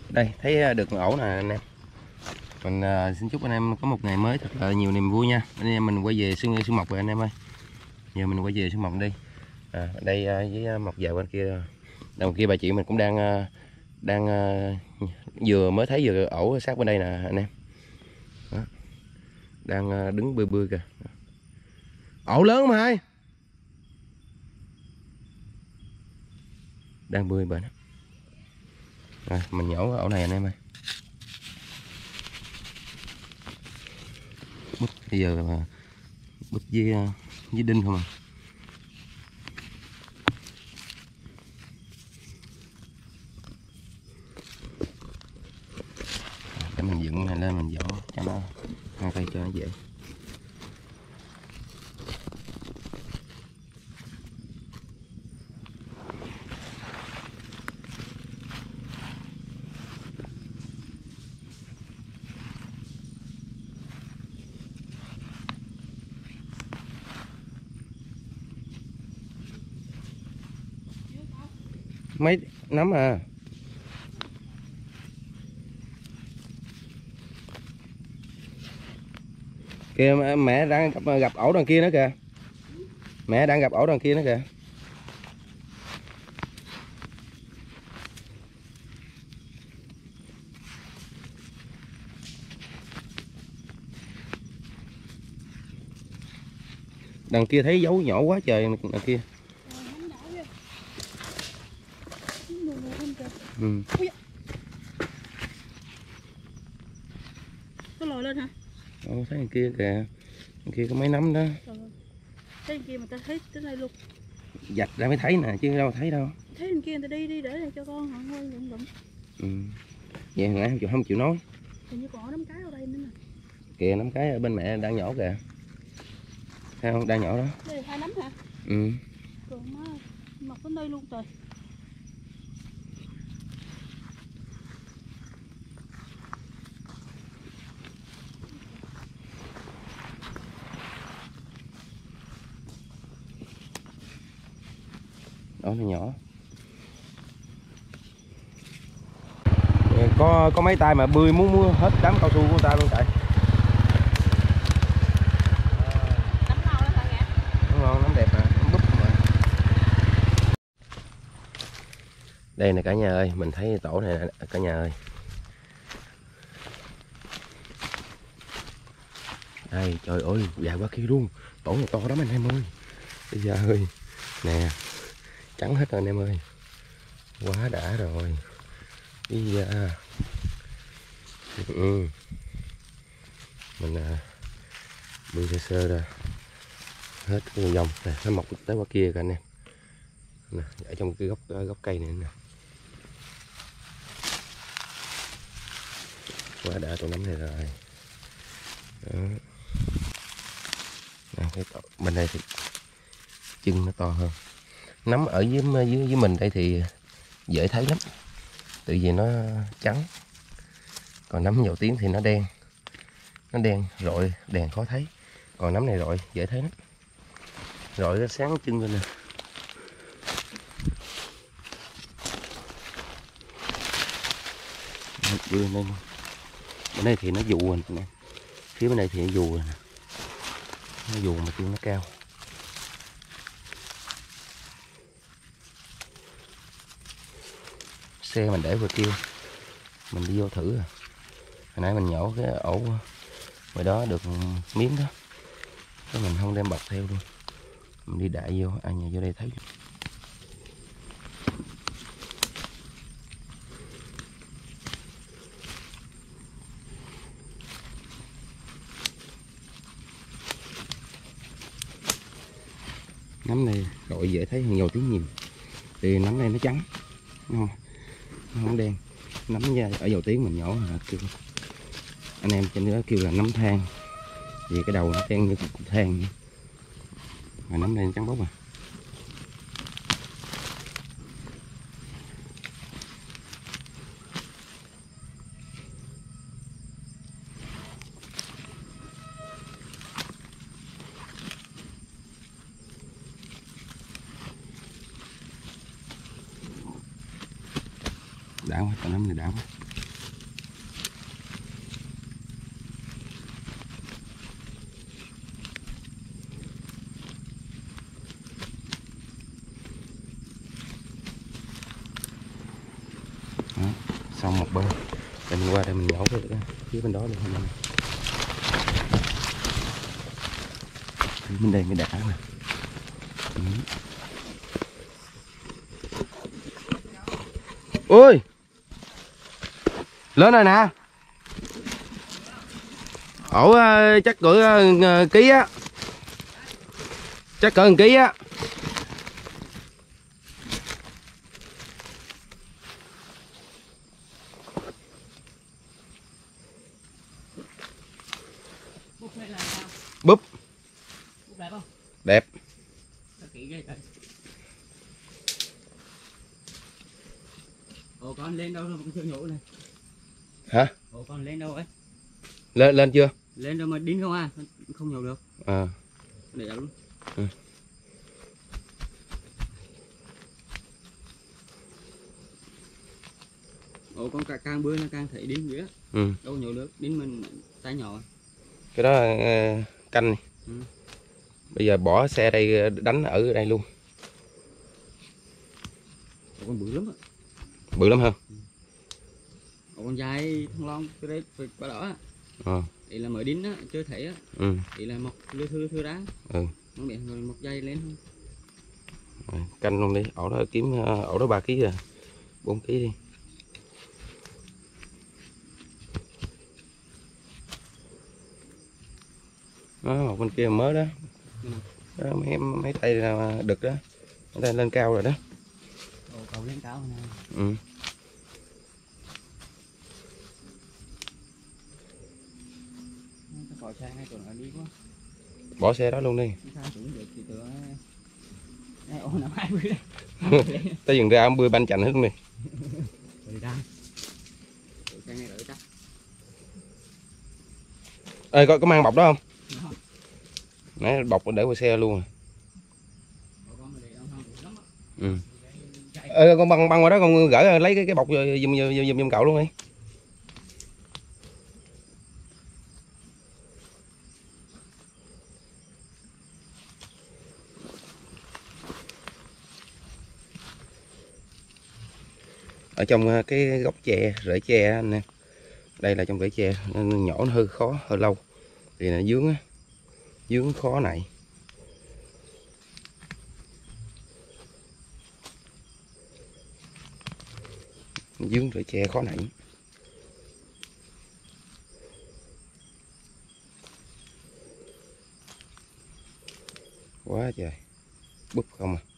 Đây thấy được ổ nè anh em. Mình xin chúc anh em có một ngày mới thật là nhiều niềm vui nha. Anh em mình quay về Xuân Mộc rồi anh em ơi. Giờ mình quay về Xuân Mộc đi. Đây với Mộc về bên kia. Đầu kia bà chị mình cũng đang vừa mới thấy vừa ổ sát bên đây nè anh em. Đó. Đang đứng bươi bươi kìa. Ổ lớn mà hai. Đang bươi bên đó. Mình nhổ ổ này anh em ơi. Búp bây giờ là búp với đinh không à. Để mình dựng này lên mình vỗ cho nó hai tay cho nó dễ. Mấy nắm à. Kìa mẹ đang gặp ổ đằng kia nữa kìa. Mẹ đang gặp ổ đằng kia nữa kìa. Đằng kia thấy dấu nhỏ quá trời đằng kia. Ừ. Có lòi lên hả? Thấy đằng kia kìa. Đằng kia có mấy nắm đó. Thấy đằng kia mà ta thấy tới đây luôn. Dạch ra mới thấy nè chứ đâu thấy đâu. Thấy đằng kia người ta đi để cho con họ ngồi lụm lụm. Vậy nãy không chịu nói. Hình như còn có nắm cái ở đây nữa nè. Kìa nắm cái ở bên mẹ đang nhỏ kìa. Thấy không? Đang nhỏ đó. Đây 2 nắm hả? Ừ. Còn nó mọc đến đây luôn trời. Đó nó nhỏ. Có mấy tay mà bươi muốn hết đám cao su của người ta luôn trời. Nắm ngon đó hả Ngã? Nắm ngon, nắm đẹp mà, nắm búp mà. Đây nè cả nhà ơi, mình thấy tổ này nè cả nhà ơi. Đây trời ơi, dài quá kia luôn. Tổ này to lắm anh em ơi. Bây giờ ơi, nè, trắng hết rồi anh em ơi. Quá đã rồi. Bây giờ mình bươi sơ sơ ra hết cái dòng này, nó mọc tới qua kia kìa anh em nè, ở trong cái gốc cây này nè. Quá đã tổ nấm này rồi đó. Cái bên đây thì chân nó to hơn. Nấm ở dưới mình đây thì dễ thấy lắm, tự vì nó trắng, còn nấm dầu tiếng thì nó đen rọi đèn khó thấy, còn nấm này rọi dễ thấy lắm, rọi sáng chân lên nè. Bên đây thì nó dù rồi nè, phía bên đây thì nó dù rồi nè, nó dù mà chân nó cao. Xe mình để vừa kia mình đi vô thử. Hồi nãy mình nhổ cái ổ ngoài đó được miếng đó, cái mình không đem bọc theo luôn, mình đi đại vô, ai nhà vô đây thấy. Nấm này gọi dễ thấy hơn nhiều tiếng nhiều, thì nấm này nó trắng đúng không, nó không đen. Nấm nha ở dầu tiếng mình nhỏ kêu anh em trên đó kêu là nấm than, vì cái đầu nó đen như cục than, mà nấm này trắng bóc à. Đã quá, con nấm này đã quá. Đó, xong một bên để mình qua đây mình nhổ cái phía bên đó luôn anh em. Bên đây mới đã nè. Ôi lớn rồi nè. Ổ chắc cỡ ký á, chắc cỡ 1 ký á. Búp Đẹp không? đẹp. Ồ con lên đâu rồi con chưa nhổ này. Hả? Ồ con lên đâu ấy? Lên chưa? Lên đâu mà đính không à? Không nhổ được. À. Để luôn. Ừ. Ồ con càng bữa nó càng thấy đính dữ. Ừ. Đâu nhổ được, đính mình tay nhỏ. Cái đó canh này. Ừ. Bây giờ bỏ xe đây đánh ở đây luôn. Ồ con bự lắm á. Bự lắm hơn. Ồ con dài thăng long cái đấy phải bà đỏ á. Đây là mới đính á, chưa thấy á. Ừ. Đây là một lưa thưa đá. Ừ. Nó bị rồi một dây lên không? Rồi, canh luôn đi, ổ đó kiếm ổ đó 3 kg rồi. 4 kg đi. Đó, một bên kia mới đó. Đó mấy tay đực đó. Mấy tay lên cao rồi đó. Ồ cầu lên cao nè. Ừ. Khỏi xe ngay tuần ở đi quá. Bỏ xe đó luôn đi. Sao cũng được thì tựa. Ồ nằm hai bữa đây. Tới dừng ra ông bươi banh chành hết luôn đi. Rồi ra. Xe ngay đợi chắc. Ê có mang bọc đó không? Nãy bọc để qua xe luôn. Ừ. Ê, con băng qua đó con gỡ lấy cái bọc giùm cậu luôn đi. Ở trong cái gốc tre, rễ tre anh em. Đây là trong rễ tre, nhỏ nó hơi khó, hơi lâu. Thì nó dướng á, dướng khó này. Dướng rễ tre khó nảy. Quá trời, búp không à.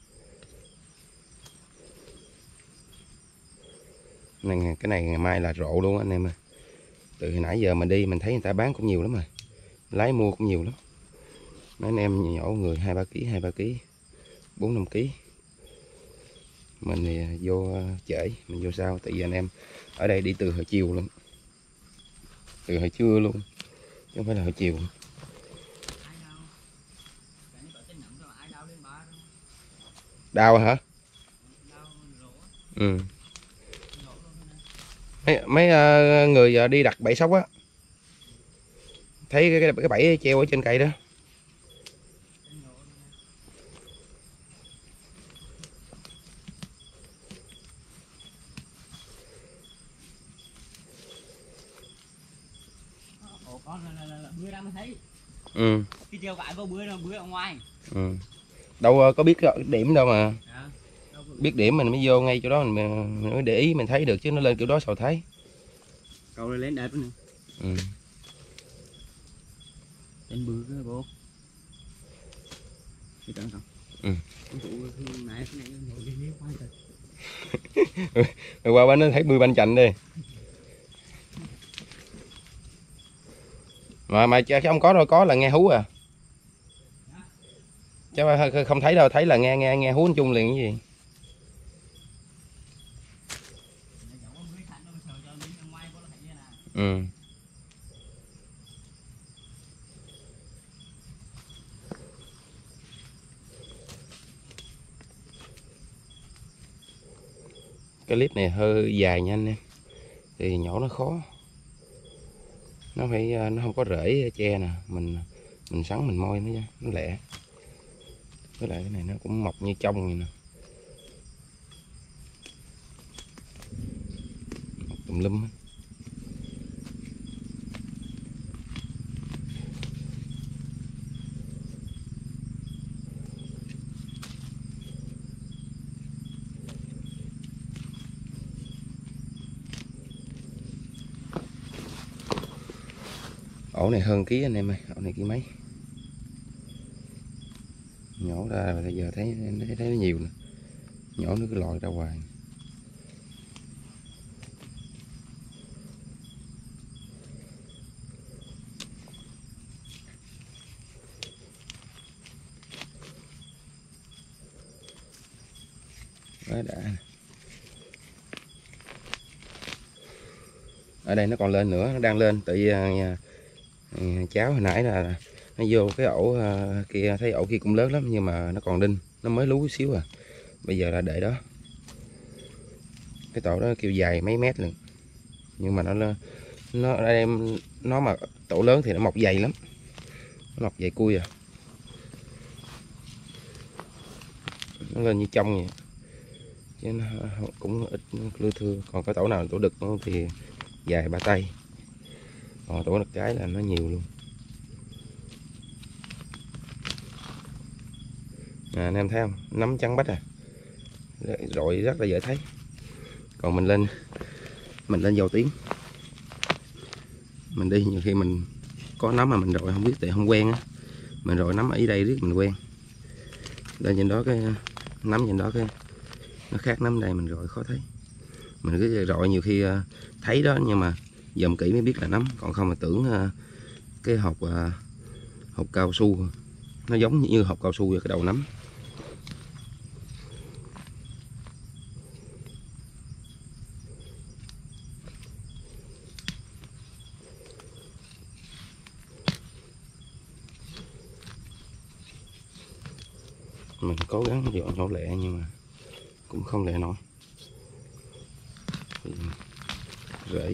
Cái này ngày mai là rộ luôn anh em ơi. Từ hồi nãy giờ mình đi mình thấy người ta bán cũng nhiều lắm rồi, lái mua cũng nhiều lắm. Mấy anh em nhỏ người 2-3 kg, 2-3 kg, 4-5 kg. Mình thì vô trễ, mình vô sau. Tại vì anh em ở đây đi từ hồi chiều luôn, từ hồi trưa luôn, chứ không phải là hồi chiều. Đào hả? Ừ. Mấy người đi đặt bẫy sóc á, thấy cái bẫy treo ở trên cây đó. Ồ con là bữa ra mới thấy. Ừ. Cái treo gãi vô bữa ở ngoài. Ừ. Đâu có biết điểm đâu mà. À, biết điểm mình mới vô ngay chỗ đó mình mới để ý mình thấy được, chứ nó lên kiểu đó sao thấy. cầu này lên đẹp nữa. Ừ. Trên bự cái bố. Thì cần không? Ừ. Nãy cái này ngồi đi miếng khoai Rồi qua bên nó thấy bươi banh chành đi. Mà chứ không có đâu, có là nghe hú à. Chứ không thấy đâu, thấy là nghe hú chung liền cái gì. Ừ. Cái clip này hơi dài nha anh em, thì nhỏ nó khó, nó phải nó không có rễ tre nè, mình sắn mình moi nó lẹ. Với lại cái này nó cũng mọc như trong vậy nè. tùm lum. Ổ này hơn ký anh em ơi, ổ này ký mấy. Nhổ ra bây giờ thấy nó nhiều nè. Nhổ nó cứ lòi ra hoài. Quá đã. Ở đây nó còn lên nữa, nó đang lên. Tự cháu hồi nãy là nó vô cái ổ kia, thấy ổ kia cũng lớn lắm nhưng mà nó còn đinh, nó mới lú xíu à. Bây giờ là để đó. Cái tổ đó kêu dài mấy mét luôn. Nhưng mà nó ở đây nó mà tổ lớn thì nó mọc dày lắm. Nó mọc dày cui à. Nó lên như trong vậy. Chứ nó cũng ít lưa thưa. Còn cái tổ nào tổ đực thì dài ba tay. Còn tổ đực cái là nó nhiều luôn. Anh em thấy không? Nấm trắng bách à. Rọi rất là dễ thấy. Còn mình lên dầu tiếng. Mình đi nhiều khi mình có nấm mà mình rọi không biết tại không quen á. Mình rọi nấm ở đây riết mình quen. Lên trên đó cái nấm trên đó cái nó khác nấm đây mình rọi khó thấy. Mình cứ rọi nhiều khi thấy đó nhưng mà dòm kỹ mới biết là nấm, còn không mà tưởng cái hộp cao su nó giống như hộp cao su với cái đầu nấm. Mình cố gắng dọn chỗ lẹ nhưng mà cũng không lẹ nổi. Rễ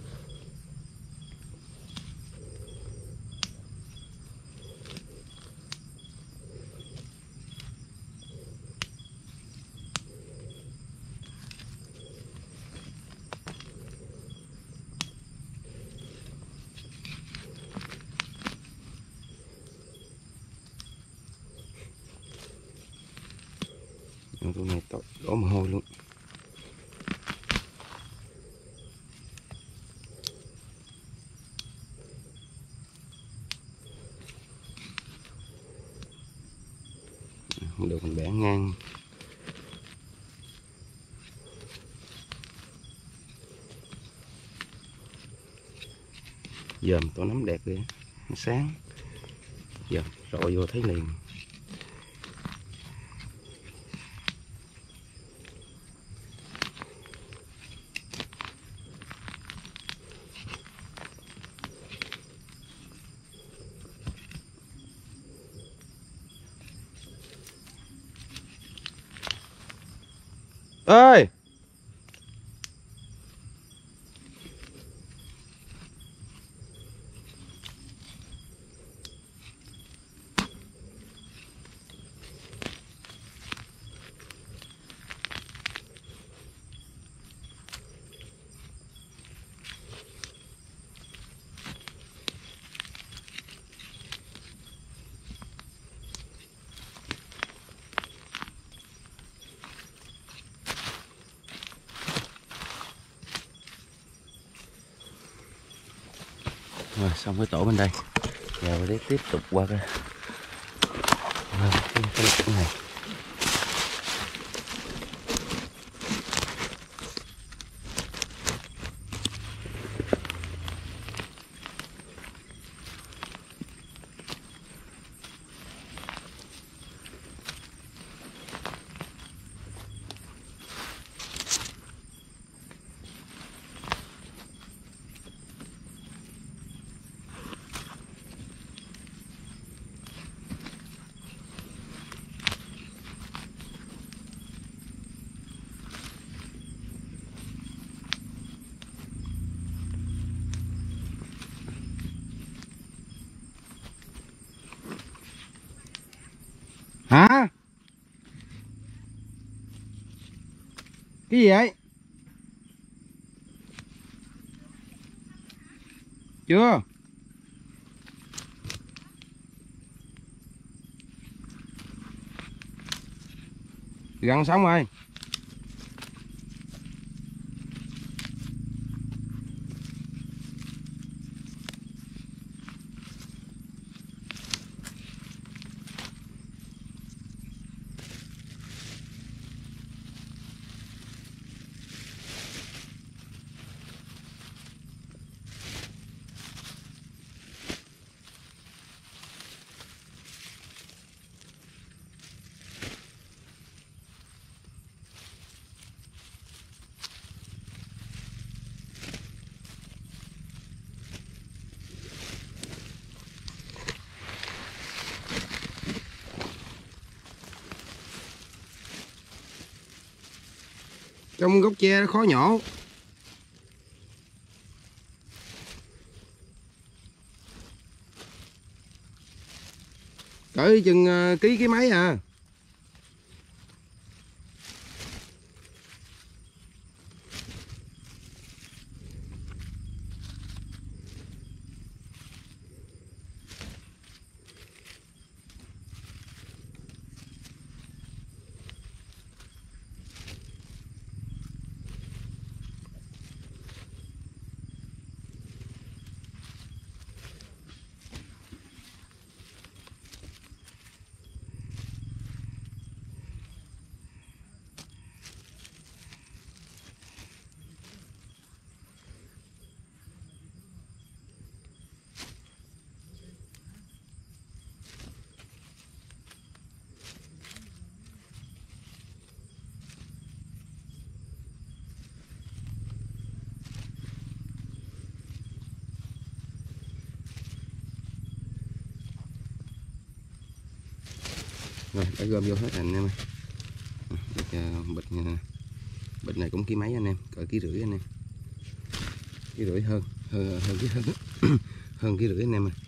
tụi này đổ mồ hôi luôn. Không được mình bẻ ngang. Dòm tổ nấm đẹp kìa, nó sáng. Giờ rọi vô thấy liền. Ơi, rồi xong cái tổ bên đây. Giờ để tiếp tục qua cái này. Hả? Cái gì vậy? Chưa. Gần xong rồi. Trong gốc tre nó khó nhổ. Cỡ chừng ký cái mấy à. Rồi, đã gom vô hết rồi anh em ơi. Bịch này cũng ký mấy anh em, cỡ ký rưỡi anh em. Ký rưỡi hơn ký hơn ký rưỡi anh em ơi.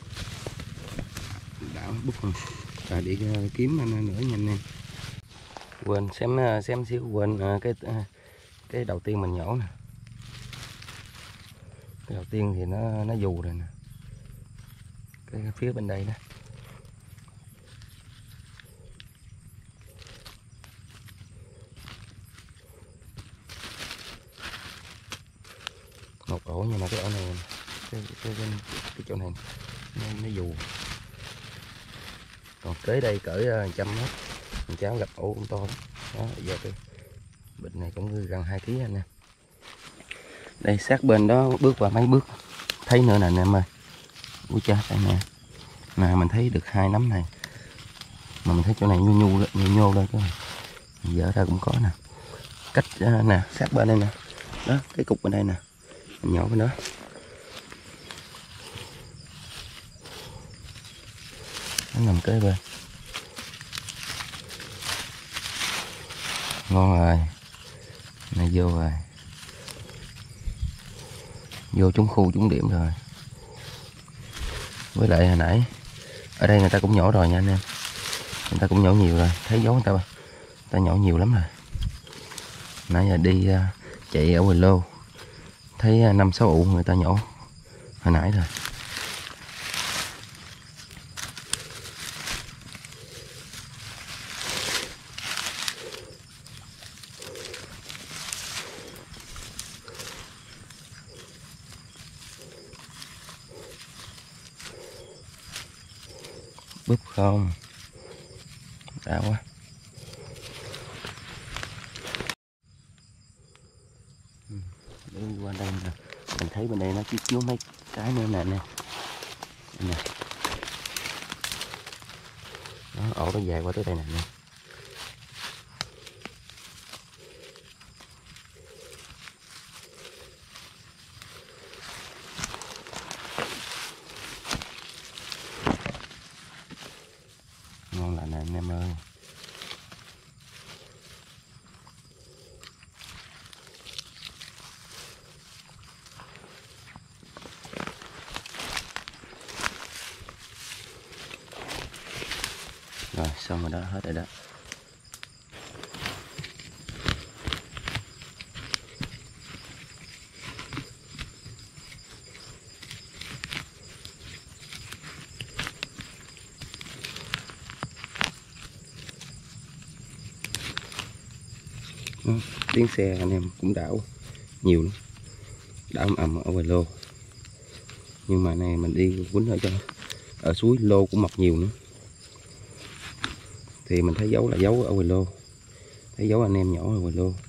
Đã bút không. Và đi kiếm anh nữa nha anh em. Quên xem xíu quên cái đầu tiên mình nhổ nè. Cái đầu tiên thì nó dù rồi nè. Cái phía bên đây nè. Một ổ nhưng mà cái ổ này cái chỗ này nó dù. Còn kế đây cỡ 100 mét mình cháu gặp ổ cũng to đó. Đó, giờ cái bịch này cũng gần 2 kg anh em. Đây sát bên đó bước qua mấy bước thấy nữa nè anh em ơi. Ui cha đây nè. Nè mình thấy được 2 nắm này. Mà mình thấy chỗ này nhô đây cái này. Giờ ra cũng có nè. Cách nè sát bên đây nè. Đó cái cục bên đây nè. Mình nhổ bên đó. Nó nằm kế bên. Ngon rồi. Này vô rồi. Vô trúng khu trúng điểm rồi. Với lại hồi nãy ở đây người ta cũng nhổ rồi nha anh em. Người ta cũng nhổ nhiều rồi. Thấy dấu người ta nhổ nhiều lắm rồi. Nãy giờ đi chạy ở Quỳ Lô thấy 5-6 ụ người ta nhổ hồi nãy rồi. Búp không đã quá. Đi qua đây nè, mình thấy bên đây nó chiếu mấy cái nữa nè nè. Đó, ổ nó dài qua tới đây nè. Ngon lành nè anh em ơi. Rồi xong rồi đó, hết rồi đó. Tiếng xe anh em cũng đảo nhiều lắm, đảo ầm ở ngoài lô. Nhưng mà này mình đi quýnh ở suối lô cũng mọc nhiều nữa, thì mình thấy dấu là dấu ở ngoài lô, thấy dấu anh em nhỏ ở ngoài lô.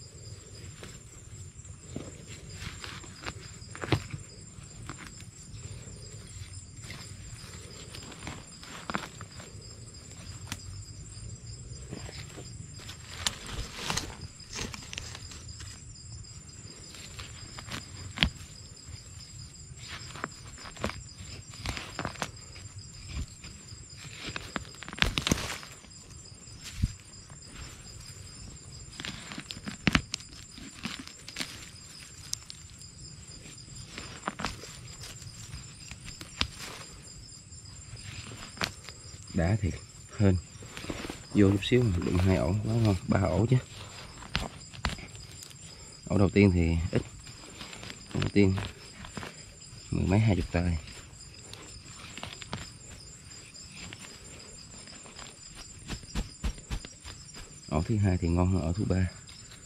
Đã thiệt, hên vô chút xíu mà đụng 2 ổ quá ngon, 3 ổ chứ. Ổ đầu tiên thì ít, ổ đầu tiên 10 mấy 20 tay. Ổ thứ hai thì ngon hơn ổ thứ ba.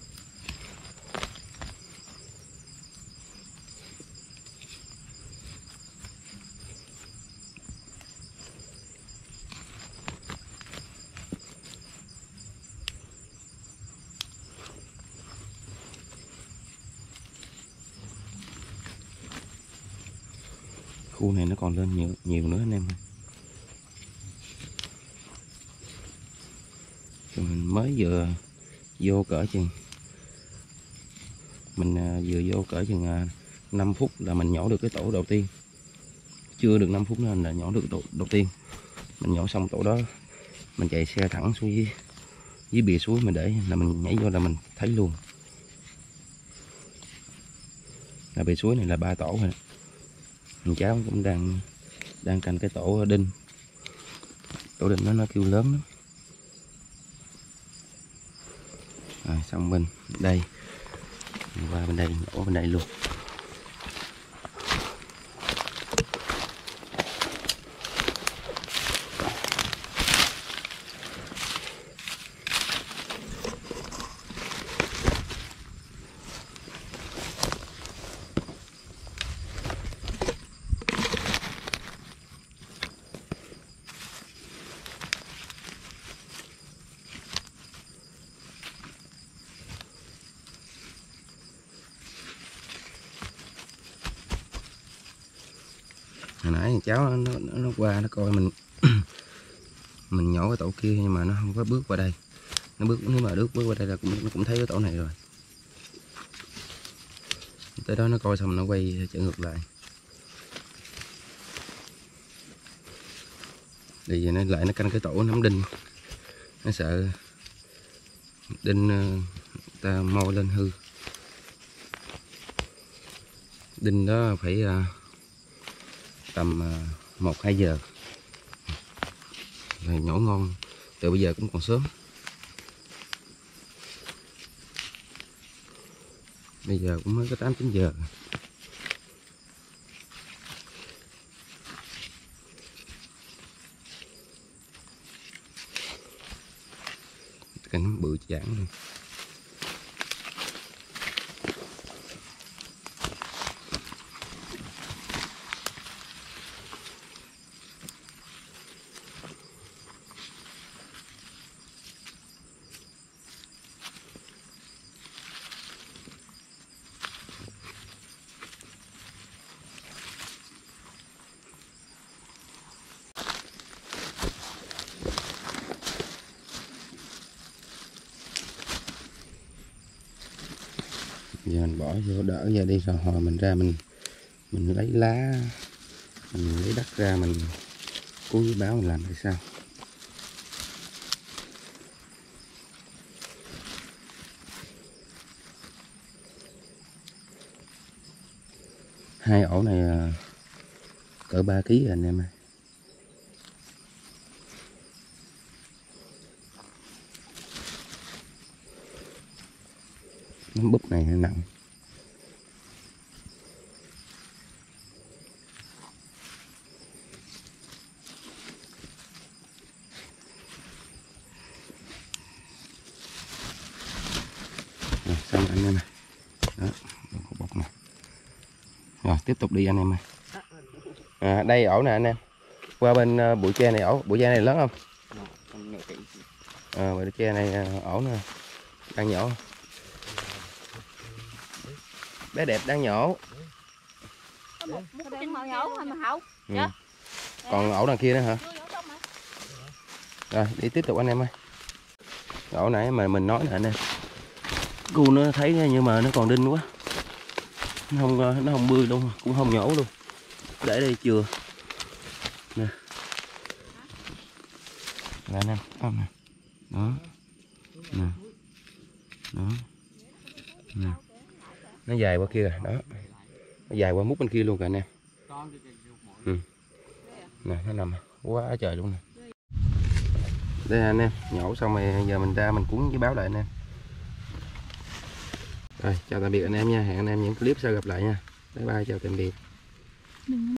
Khu này nó còn lên nhiều nữa anh em. Mình mới vừa vô cỡ chừng vừa vô cỡ chừng 5 phút là mình nhổ được cái tổ đầu tiên. Chưa được 5 phút nữa là nhổ được tổ đầu tiên. Mình nhổ xong tổ đó mình chạy xe thẳng xuống dưới bìa suối, mình để là mình nhảy vô là mình thấy luôn. Là bìa suối này là 3 tổ rồi. Mình cháu cũng đang canh cái tổ đinh. Tổ đinh nó kêu lớn lắm. Rồi xong bên đây, mình qua bên đây, nhổ bên đây luôn. Hồi nãy cháu nó qua nó coi mình mình nhổ cái tổ kia nhưng mà nó không có bước qua đây. Nó bước, nếu mà bước qua đây là nó cũng thấy cái tổ này rồi. Tới đó nó coi xong nó quay trở ngược lại. Thì giờ nó lại nó canh cái tổ nắm đinh. Nó sợ đinh ta môi lên hư. Đinh đó phải tầm 1-2 giờ rồi nhổ ngon. Từ bây giờ cũng còn sớm. Bây giờ cũng mới có 8-9 giờ. Cái nó bự chảng luôn. Giờ mình bỏ vô đỡ ra đi, rồi hồi mình ra mình lấy lá, mình lấy đất ra, mình cuốn với báo mình làm thì sao. Hai ổ này cỡ 3 kg rồi anh em ơi. Nắm búp này nó nặng. Rồi tiếp tục đi anh em ơi. Đây ổ nè anh em. Qua bên bụi tre này ổ, bụi tre này lớn không? Bụi tre này ổ nè, đang nhổ. Bé đẹp đang nhổ. Có một cái màu nhổ thôi mà Hậu. Dạ. Còn ổ đằng kia nữa hả? Rồi đi tiếp tục anh em ơi. Ổ nãy mà mình nói nè anh em. Cu nó thấy nhưng mà nó còn đinh quá. Nó không bươi luôn, cũng không nhổ luôn. Để đây chừa. Nè. Là anh em, không nè. Đó. Nè. Đó. Nè. Nó dài qua kia rồi, đó. Nó dài qua mút bên kia luôn kìa anh em. Nè, nó nằm quá trời luôn nè. Đây anh em, nhổ xong rồi giờ mình ra mình cuốn với báo lại anh em. Rồi, chào tạm biệt anh em nha, hẹn anh em những clip sau gặp lại nha. Bye bye, chào tạm biệt.